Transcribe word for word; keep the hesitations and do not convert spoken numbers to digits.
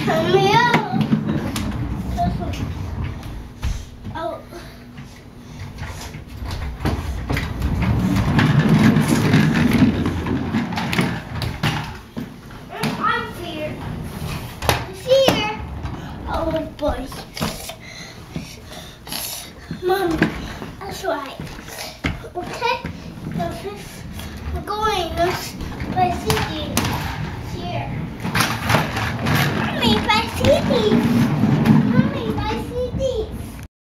me out. Oh. I'm here. It's here. Oh boy. Mom, that's right. Okay? So this, we're going this by city. Here. Mommy, by city.